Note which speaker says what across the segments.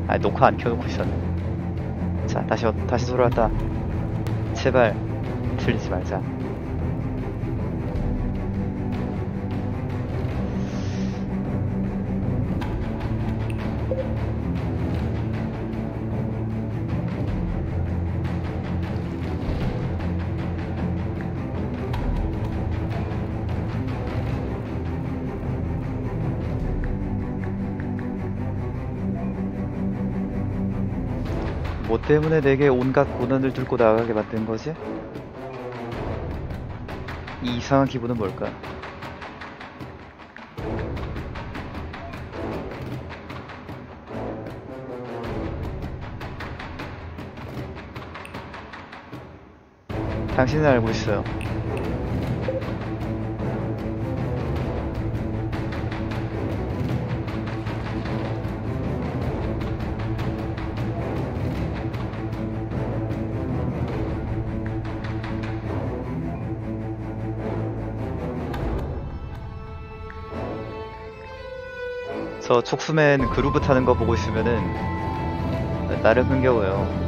Speaker 1: 아, 녹화 안 켜놓고 있었네. 자, 다시 돌아왔다. 제발 틀리지 말자. 뭐 때문에 내게 온갖 고난을 들고 나가게 만든 거지? 이 이상한 기분은 뭘까? 당신은 알고 있어요. 저 촉수맨 그루브 타는 거 보고 있으면은 나름 흥겨워요.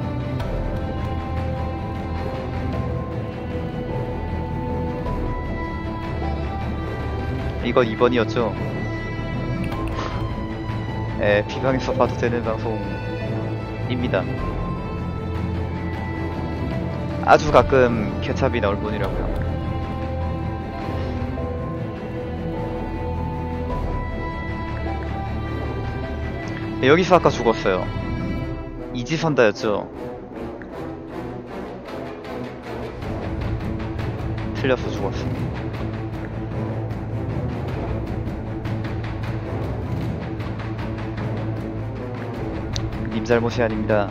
Speaker 1: 이거 2번이었죠? 에, 비방에서 봐도 되는 방송입니다. 아주 가끔 케찹이 나올 뿐이라고요. 여기서 아까 죽었어요. 이지선다였죠? 틀려서 죽었어. 님 잘못이 아닙니다.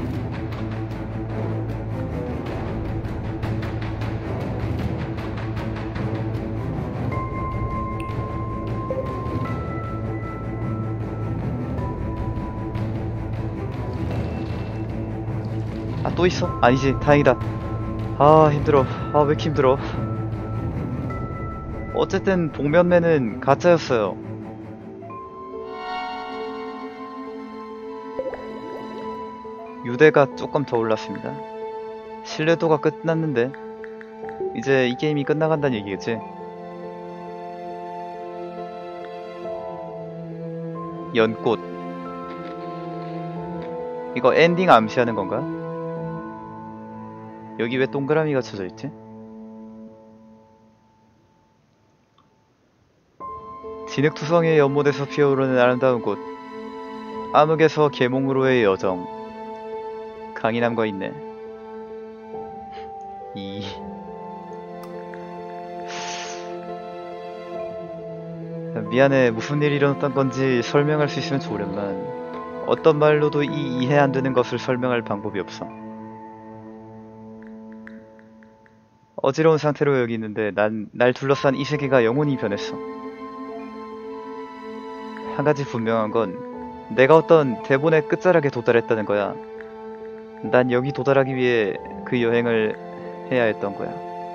Speaker 1: 아, 또 있어? 아니지, 다행이다. 아, 힘들어. 아, 왜 이렇게 힘들어. 어쨌든 복면맨은 가짜였어요. 유대가 조금 더 올랐습니다. 신뢰도가 끝났는데 이제 이 게임이 끝나간다는 얘기겠지? 연꽃. 이거 엔딩 암시하는 건가? 여기 왜 동그라미가 쳐져 있지? 진흙투성이의 연못에서 피어오르는 아름다운 곳. 암흑에서 계몽으로의 여정. 강인함과 있네. 미안해. 무슨 일이 일어났던 건지 설명할 수 있으면 좋으련만 어떤 말로도 이해 안 되는 것을 설명할 방법이 없어. 어지러운 상태로 여기 있는데 날 둘러싼 이 세계가 영원히 변했어. 한 가지 분명한 건 내가 어떤 대본의 끝자락에 도달했다는 거야. 난 여기 도달하기 위해 그 여행을 해야 했던 거야.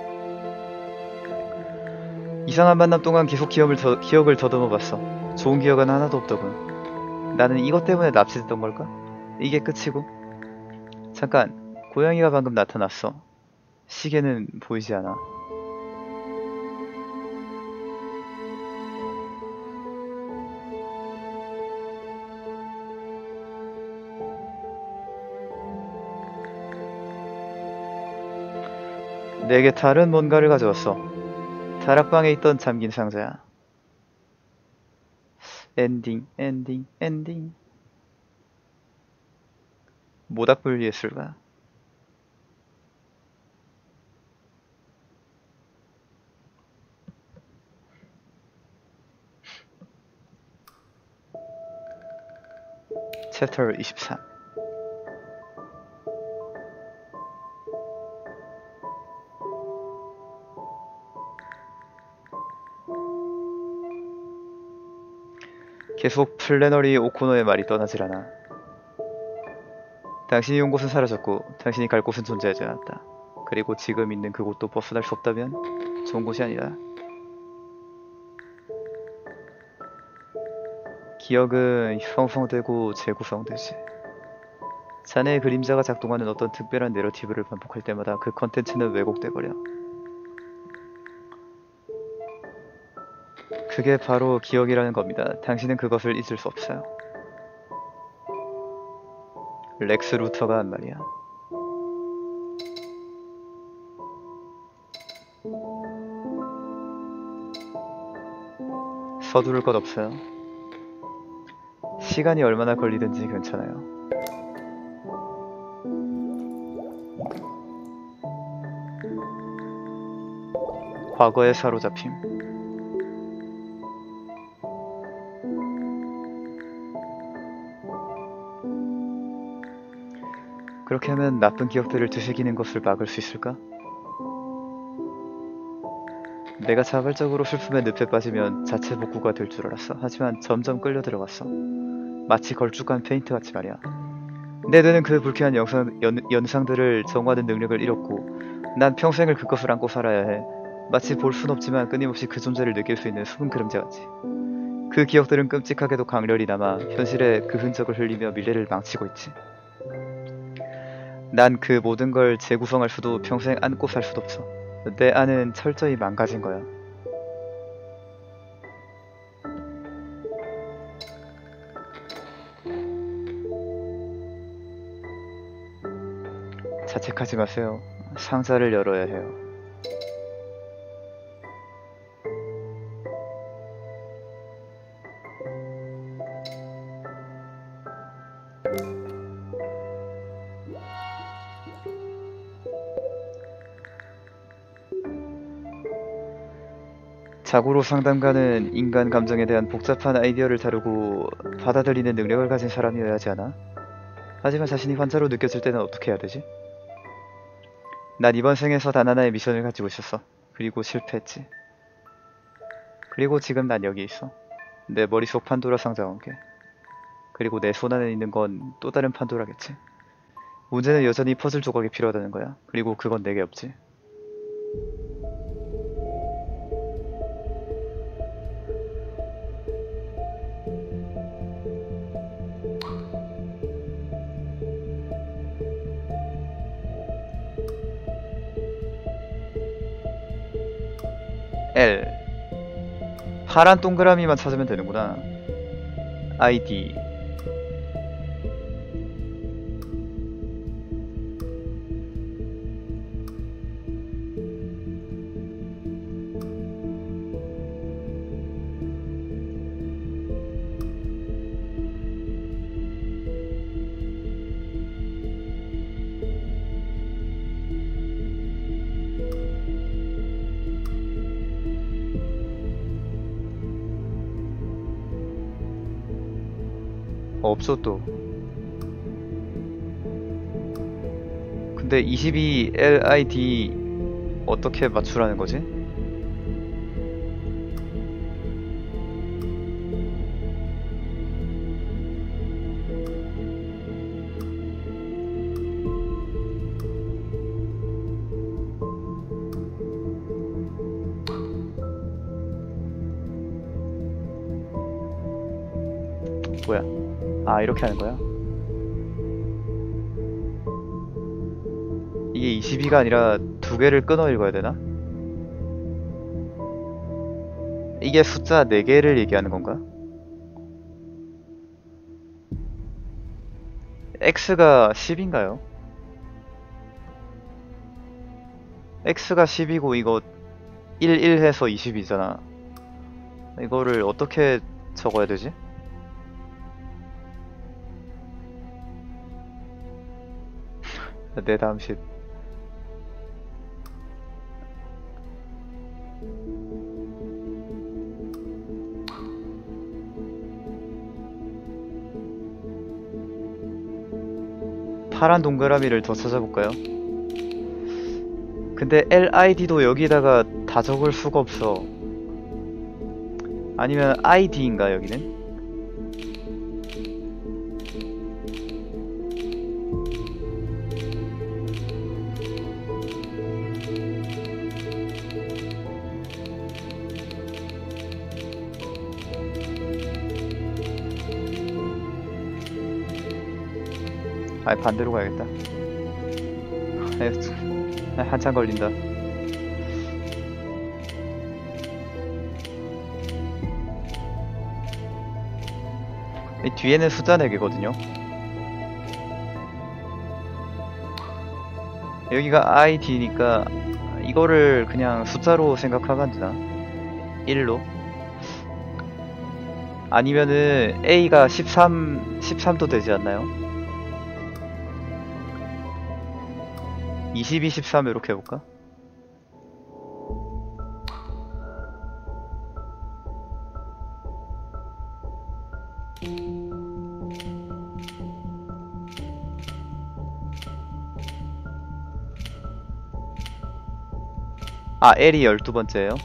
Speaker 1: 이상한 만남 동안 계속 기억을 더듬어 봤어. 좋은 기억은 하나도 없더군. 나는 이것 때문에 납치됐던 걸까? 이게 끝이고? 잠깐, 고양이가 방금 나타났어. 시계는 보이지 않아. 내게 다른 뭔가를 가져왔어. 다락방에 있던 잠긴 상자야. 엔딩. 모닥불 예술가. 챕터 23. 계속 플래너리 오코노의 말이 떠나질 않아. 당신이 온 곳은 사라졌고 당신이 갈 곳은 존재하지 않았다. 그리고 지금 있는 그곳도 벗어날 수 없다면 좋은 곳이 아니다. 기억은 형성되고 재구성되지. 자네의 그림자가 작동하는 어떤 특별한 내러티브를 반복할 때마다 그 컨텐츠는 왜곡돼 버려. 그게 바로 기억이라는 겁니다. 당신은 그것을 잊을 수 없어요. 렉스 루터가 한 말이야. 서두를 것 없어요. 시간이 얼마나 걸리든지 괜찮아요. 과거에 사로잡힘. 그렇게 하면 나쁜 기억들을 되새기는 것을 막을 수 있을까? 내가 자발적으로 슬픔의 늪에 빠지면 자체 복구가 될 줄 알았어. 하지만 점점 끌려 들어갔어. 마치 걸쭉한 페인트 같이 말이야. 내 뇌는 그 불쾌한 연상들을 정화하는 능력을 잃었고 난 평생을 그것을 안고 살아야 해. 마치 볼 순 없지만 끊임없이 그 존재를 느낄 수 있는 숨은 그림자 같이. 그 기억들은 끔찍하게도 강렬히 남아 현실에 그 흔적을 흘리며 미래를 망치고 있지. 난 그 모든 걸 재구성할 수도 평생 안고 살 수도 없어. 내 안은 철저히 망가진 거야. 자책하지 마세요. 상자를 열어야 해요. 자고로 상담가는 인간 감정에 대한 복잡한 아이디어를 다루고 받아들이는 능력을 가진 사람이어야 하지 않아? 하지만 자신이 환자로 느껴질 때는 어떻게 해야 되지? 난 이번 생에서 단 하나의 미션을 가지고 있었어. 그리고 실패했지. 그리고 지금 난 여기 있어. 내 머릿속 판도라 상자와 함께. 그리고 내 손안에 있는 건 또 다른 판도라겠지. 문제는 여전히 퍼즐 조각이 필요하다는 거야. 그리고 그건 내게 없지. L 파란 동그라미만 찾으면 되는구나. ID 없어 또. 근데 22LID 어떻게 맞추라는 거지? 뭐야? 아, 이렇게 하는 거야? 이게 22가 아니라 두 개를 끊어 읽어야 되나? 이게 숫자 4개를 얘기하는 건가? X가 10인가요? X가 10이고 이거 11 해서 20이잖아. 이거를 어떻게 적어야 되지? 내 다음 식. 파란 동그라미를 더 찾아볼까요? 근데 LID도 여기다가 다 적을 수가 없어. 아니면 ID인가 여기는? 아니 반대로 가야겠다. 한참 걸린다. 이 뒤에는 숫자 4개거든요. 여기가 ID니까 이거를 그냥 숫자로 생각하면 되나? 1로? 아니면은 A가 13도 되지 않나요? 22, 13 이렇게 해볼까? 아, L이 12번째예요?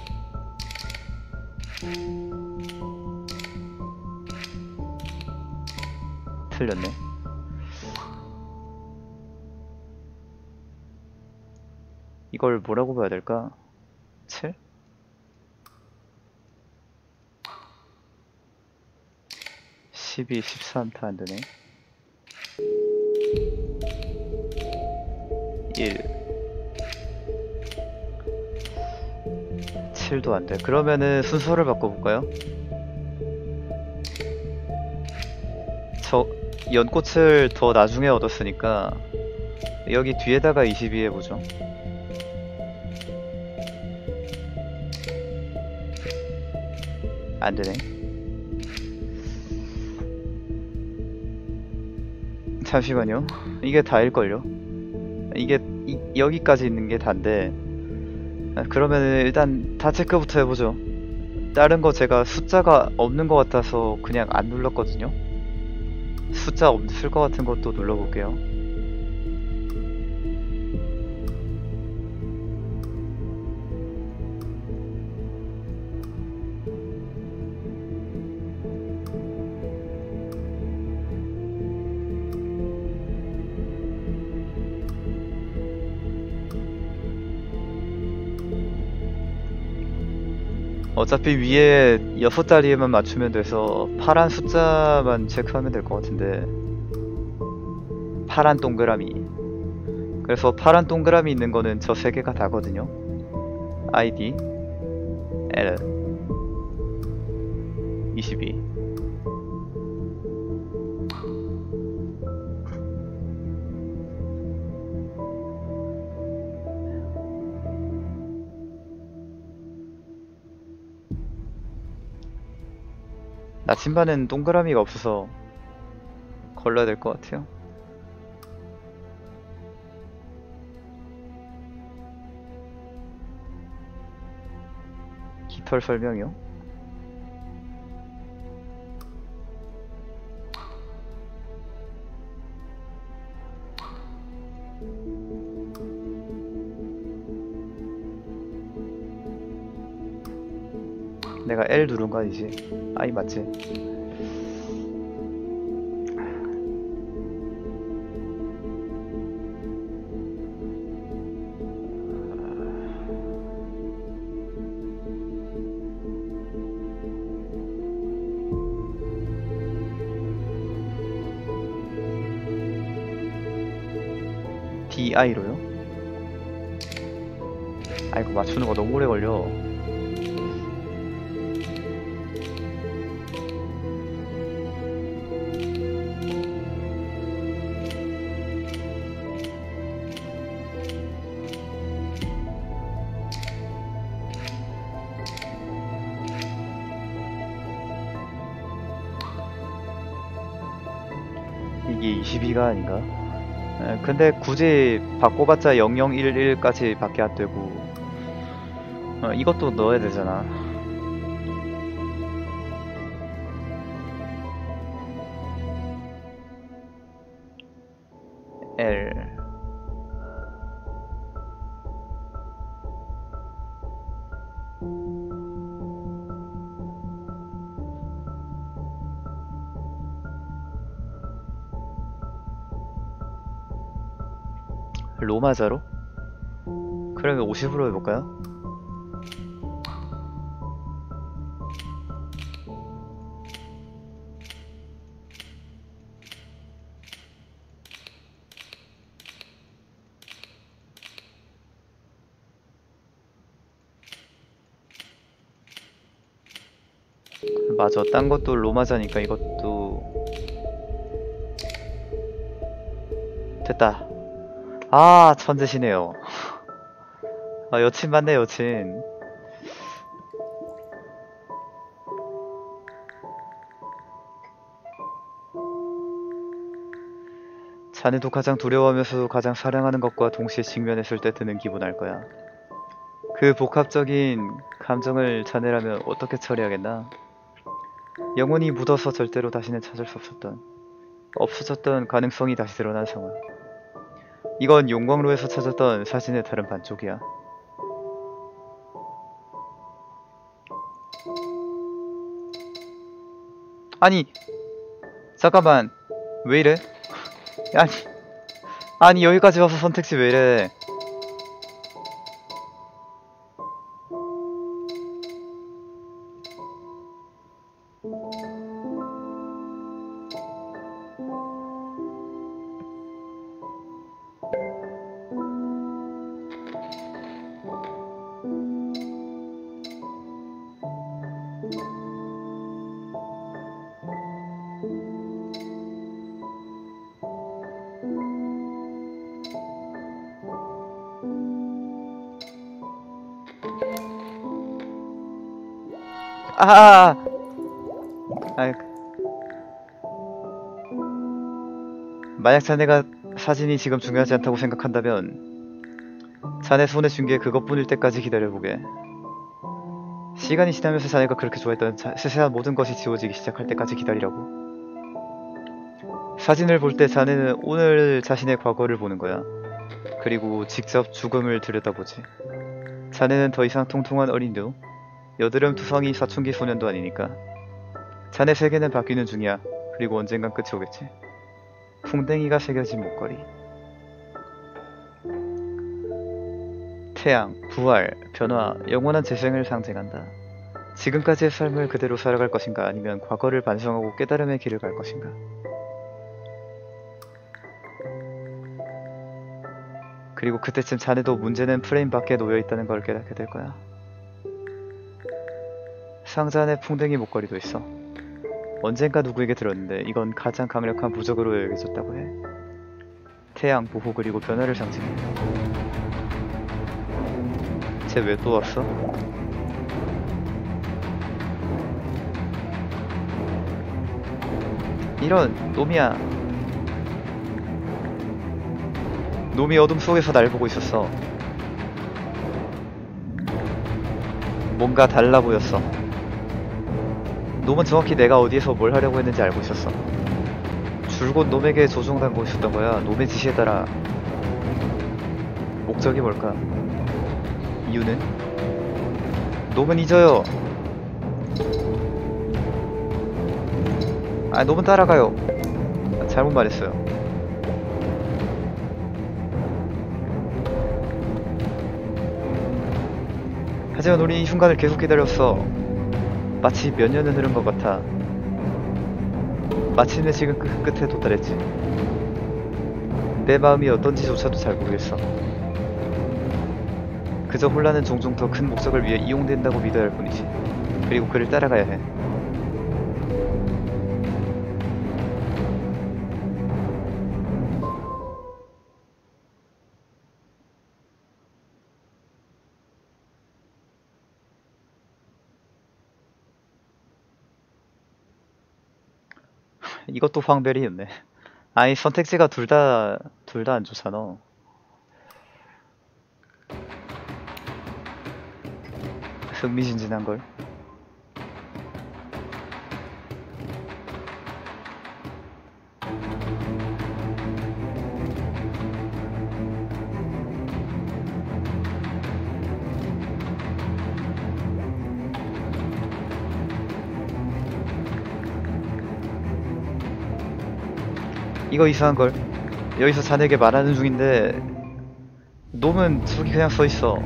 Speaker 1: 틀렸네. 이걸 뭐라고 봐야 될까? 7? 12, 13타 안 되네. 1, 7도 안 돼. 그러면은 순서를 바꿔볼까요? 저 연꽃을 더 나중에 얻었으니까 여기 뒤에다가 22 해보죠. 안 되네. 잠시만요. 이게 다일걸요? 이게 여기까지 있는 게 단데, 그러면은 일단 다 체크부터 해보죠. 다른 거 제가 숫자가 없는 것 같아서 그냥 안 눌렀거든요. 숫자 없을 것 같은 것도 눌러볼게요. 어차피 위에 6자리에만 맞추면 돼서 파란 숫자만 체크하면 될 것 같은데, 파란 동그라미. 그래서 파란 동그라미 있는 거는 저 3개가 다거든요. ID, L, 22. 나침반은 동그라미가 없어서 걸러야 될 것 같아요. 깃털 설명이요? 내가 L 누른 거 아니지? 아이 맞지? DI로요? 아이고 맞추는 거 너무 오래 걸려. 이게 22가 아닌가? 근데 굳이 바꿔봤자 0011까지 밖에 안 되고, 이것도 넣어야 되잖아. L 로마자로? 그러면 50으로 해볼까요? 맞아, 딴 것도 로마자니까 이것도 됐다. 아, 천재시네요. 아, 여친 맞네, 여친. 자네도 가장 두려워하면서도 가장 사랑하는 것과 동시에 직면했을 때 드는 기분 알 거야. 그 복합적인 감정을 자네라면 어떻게 처리하겠나? 영혼이 묻어서 절대로 다시는 찾을 수 없어졌던 가능성이 다시 드러난 상황. 이건 용광로에서 찾았던 사진의 다른 반쪽이야. 아니, 잠깐만, 왜 이래? 아니, 아니 여기까지 와서 선택지 왜 이래? 아, 아, 만약 자네가 사진이 지금 중요하지 않다고 생각한다면 자네 손에 쥔 게 그것뿐일 때까지 기다려보게. 시간이 지나면서 자네가 그렇게 좋아했던 세세한 모든 것이 지워지기 시작할 때까지 기다리라고. 사진을 볼 때 자네는 오늘 자신의 과거를 보는 거야. 그리고 직접 죽음을 들여다보지. 자네는 더 이상 통통한 어린도 여드름 투성이 사춘기 소년도 아니니까. 자네 세계는 바뀌는 중이야. 그리고 언젠간 끝이 오겠지. 풍뎅이가 새겨진 목걸이. 태양, 부활, 변화, 영원한 재생을 상징한다. 지금까지의 삶을 그대로 살아갈 것인가 아니면 과거를 반성하고 깨달음의 길을 갈 것인가. 그리고 그때쯤 자네도 문제는 프레임 밖에 놓여있다는 걸 깨닫게 될 거야. 상자 안에 풍뎅이 목걸이도 있어. 언젠가 누구에게 들었는데 이건 가장 강력한 부적으로 여겨졌다고 해. 태양, 보호 그리고 변화를 상징해. 쟤 왜 또 왔어? 이런 놈이야. 놈이 어둠 속에서 날 보고 있었어. 뭔가 달라 보였어. 놈은 정확히 내가 어디에서 뭘 하려고 했는지 알고 있었어. 줄곧 놈에게 조종당하고 있었던 거야. 놈의 지시에 따라. 목적이 뭘까? 이유는? 놈은 잊어요. 아, 놈은 따라가요. 잘못 말했어요. 하지만 우리 이 순간을 계속 기다렸어. 마치 몇 년은 흐른 것 같아. 마침내 지금 그 끝에 도달했지. 내 마음이 어떤지조차도 잘 모르겠어. 그저 혼란은 종종 더 큰 목적을 위해 이용된다고 믿어야 할 뿐이지. 그리고 그를 따라가야 해. 이것도 황벨이었네. 아니 선택지가 둘 다 안 좋잖아. 흥미진진한걸. 이거 이상한걸. 여기서 자네에게 말하는 중인데 놈은 저기 그냥 서있어.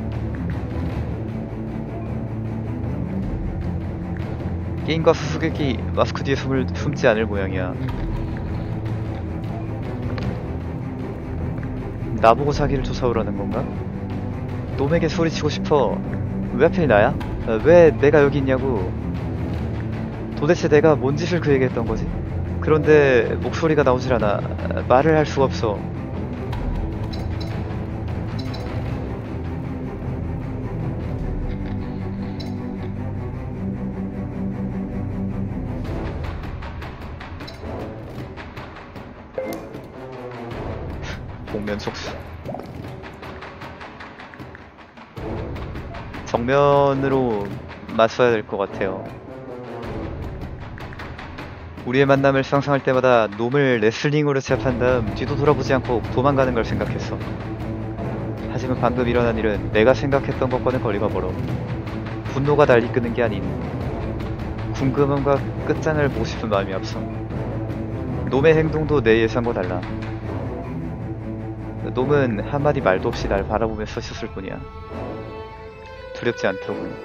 Speaker 1: 게임과 수수께끼 마스크 뒤에 숨지 않을 모양이야. 나보고 자기를 쫓아오라는 건가? 놈에게 소리치고 싶어. 왜 하필 나야? 왜 내가 여기 있냐고. 도대체 내가 뭔 짓을 그에게 했던 거지? 그런데 목소리가 나오질 않아. 말을 할 수가 없어. 복면 촉수. 정면으로 맞서야 될 것 같아요. 우리의 만남을 상상할 때마다 놈을 레슬링으로 제압한 다음 뒤도 돌아보지 않고 도망가는 걸 생각했어. 하지만 방금 일어난 일은 내가 생각했던 것과는 거리가 멀어. 분노가 날 이끄는 게 아닌 궁금함과 끝장을 보고 싶은 마음이 앞서. 놈의 행동도 내 예상과 달라. 놈은 한마디 말도 없이 날 바라보며 서 있었을 뿐이야. 두렵지 않더군.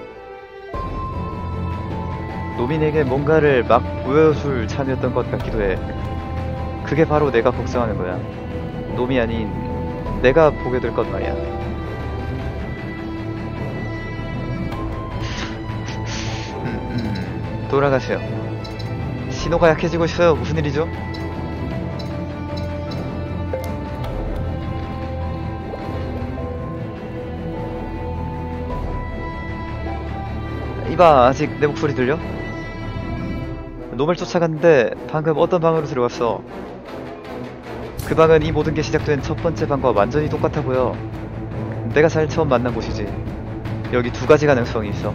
Speaker 1: 놈이 내게 뭔가를 막 보여줄 참이었던 것 같기도 해. 그게 바로 내가 걱정하는 거야. 놈이 아닌 내가 보게 될 것 말이야. 돌아가세요. 신호가 약해지고 있어요. 무슨 일이죠? 이봐, 아직 내 목소리 들려? 놈을 쫓아갔는데 방금 어떤 방으로 들어갔어. 그 방은 이 모든 게 시작된 첫 번째 방과 완전히 똑같아 보여. 내가 잘 처음 만난 곳이지. 여기 두 가지 가능성이 있어.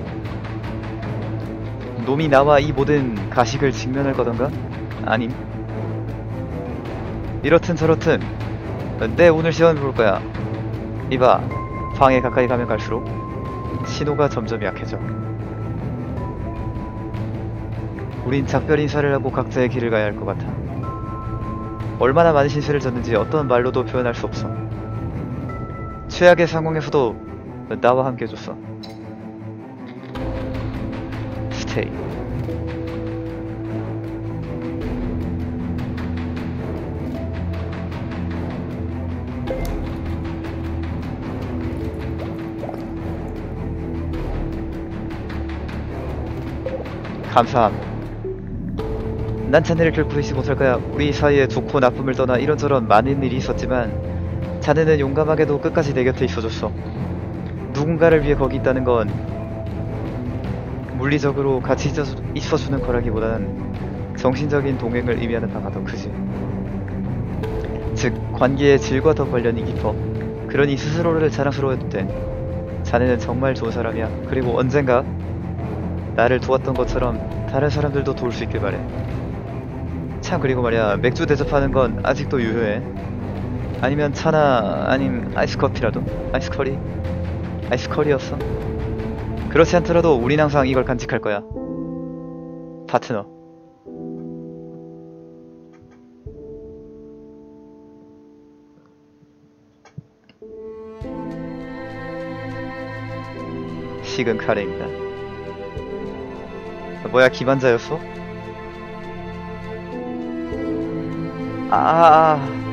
Speaker 1: 놈이 나와 이 모든 가식을 직면할 거던가? 아님. 이렇든 저렇든 내 오늘 시험해 볼 거야. 이봐, 방에 가까이 가면 갈수록 신호가 점점 약해져. 우린 작별 인사를 하고 각자의 길을 가야 할 것 같아. 얼마나 많은 신세를 졌는지 어떤 말로도 표현할 수 없어. 최악의 상황에서도 나와 함께 해줬어. 스테이. 감사함. 난 자네를 결코 잊지 못할 거야. 우리 사이에 좋고 나쁨을 떠나 이런저런 많은 일이 있었지만 자네는 용감하게도 끝까지 내 곁에 있어줬어. 누군가를 위해 거기 있다는 건 물리적으로 같이 있어주는 거라기보다는 정신적인 동행을 의미하는 바가 더 크지. 즉, 관계의 질과 더 관련이 깊어. 그러니 스스로를 자랑스러워해도 돼. 자네는 정말 좋은 사람이야. 그리고 언젠가 나를 도왔던 것처럼 다른 사람들도 도울 수 있길 바래. 참, 그리고 말이야, 맥주 대접하는 건 아직도 유효해? 아니면 차나 아님 아이스커피라도? 아이스커리? 아이스커리였어? 그렇지 않더라도 우린 항상 이걸 간직할 거야. 파트너. 식은 카레입니다. 뭐야, 기반자였어? 아.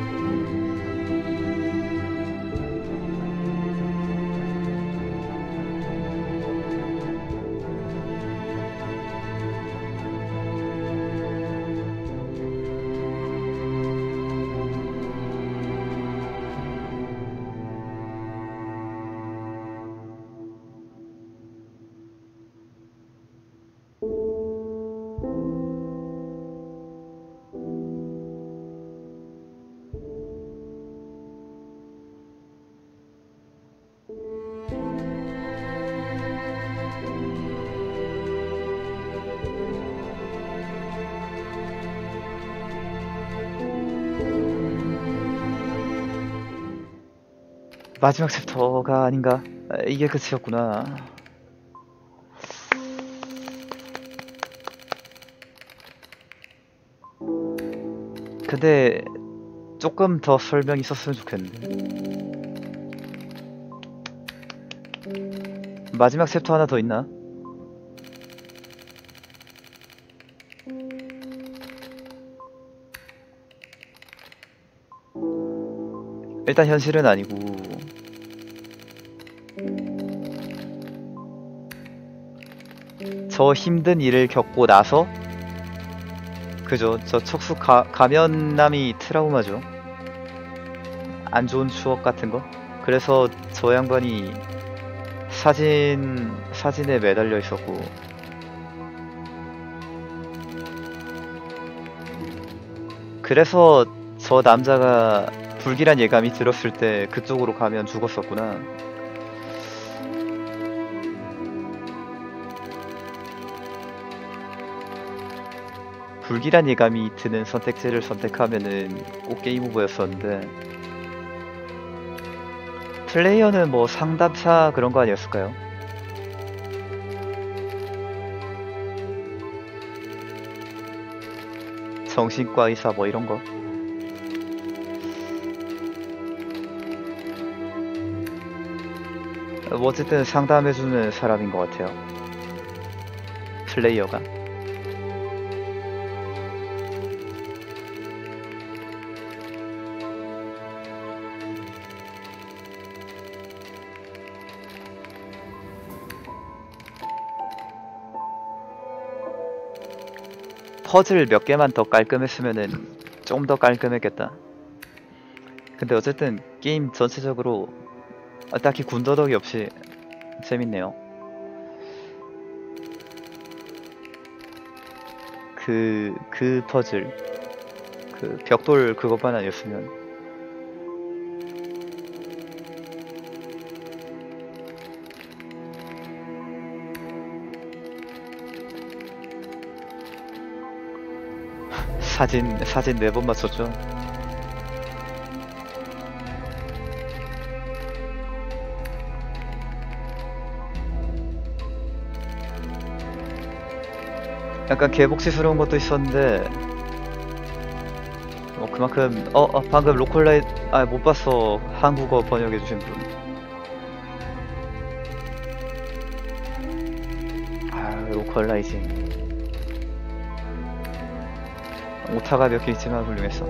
Speaker 1: 마지막 챕터가 아닌가? 이게 끝이었구나. 근데 조금 더 설명이 있었으면 좋겠는데. 마지막 챕터 하나 더 있나? 일단 현실은 아니고 저 힘든 일을 겪고 나서 그죠. 저 척수 가면남이 트라우마죠. 안 좋은 추억 같은 거. 그래서 저 양반이 사진에 매달려 있었고, 그래서 저 남자가 불길한 예감이 들었을 때 그쪽으로 가면 죽었었구나. 불길한 예감이 드는 선택지를 선택하면은 꼭 게임 오버였었는데, 플레이어는 뭐 상담사 그런 거 아니었을까요? 정신과 의사 뭐 이런 거. 뭐 어쨌든 상담해주는 사람인 것 같아요. 플레이어가. 퍼즐 몇 개만 더 깔끔했으면은 좀 더 깔끔했겠다. 근데 어쨌든 게임 전체적으로 딱히 군더더기 없이 재밌네요. 그 퍼즐, 그 벽돌 그것만 아니었으면. 사진 4번 맞췄죠. 약간 개복치스러운 것도 있었는데 그만큼 방금 로컬라이 못 봤어. 한국어 번역해주신 분. 로컬라이징 오타가 몇 개 있지만 훌륭했어.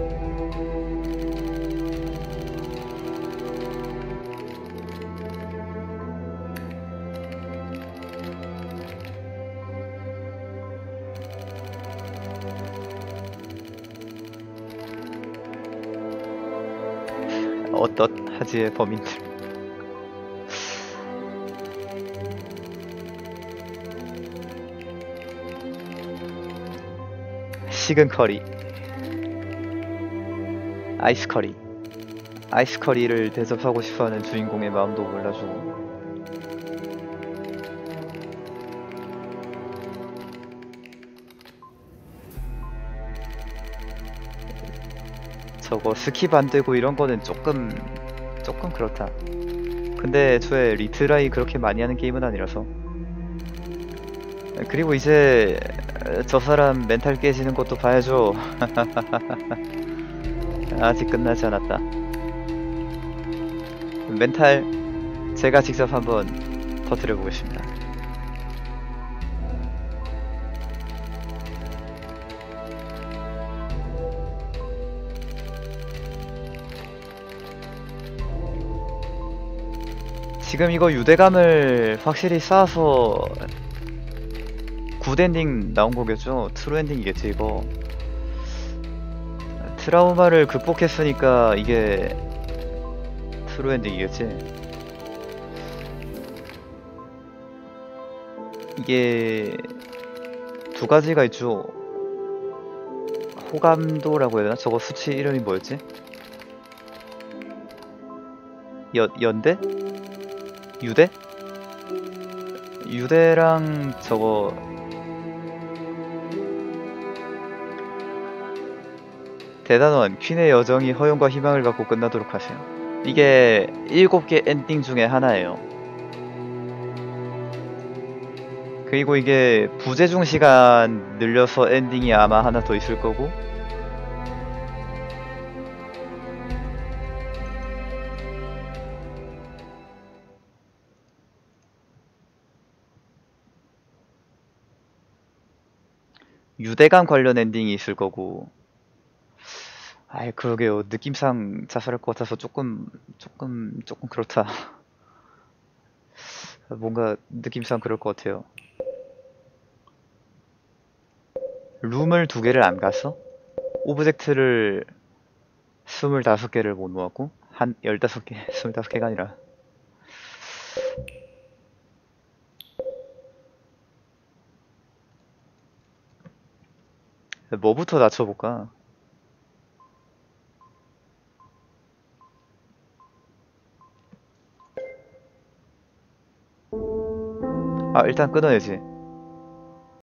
Speaker 1: 어떻하지의 범인들. 식은 커리, 아이스 커리. 아이스 커리를 대접하고 싶어하는 주인공의 마음도 몰라주고. 저거 스킵 안 되고 이런 거는 조금 그렇다. 근데 애초에 리트라이 그렇게 많이 하는 게임은 아니라서. 그리고 이제 저 사람 멘탈 깨지는 것도 봐야죠. 아직 끝나지 않았다. 멘탈 제가 직접 한번 터뜨려 보겠습니다. 지금 이거 유대감을 확실히 쌓아서 굿 엔딩 나온 거겠죠? 트루 엔딩이겠지 이거. 트라우마를 극복했으니까 이게 트루 엔딩이겠지. 이게 두 가지가 있죠. 호감도라고 해야 되나? 저거 수치 이름이 뭐였지? 연대? 유대? 유대랑 저거 대단원 퀸의 여정이 허용과 희망을 갖고 끝나도록 하세요. 이게 7개 엔딩 중에 하나예요. 그리고 이게 부재중 시간 늘려서 엔딩이 아마 하나 더 있을 거고, 유대감 관련 엔딩이 있을 거고. 아이 그러게요. 느낌상 자살할 것 같아서 조금 그렇다. 뭔가 느낌상 그럴 것 같아요. 룸을 2개를 안 갔어? 오브젝트를 25개를 못 모았고 한 15개, 25개가 아니라 뭐부터 낮춰볼까? 아 일단 끊어야지.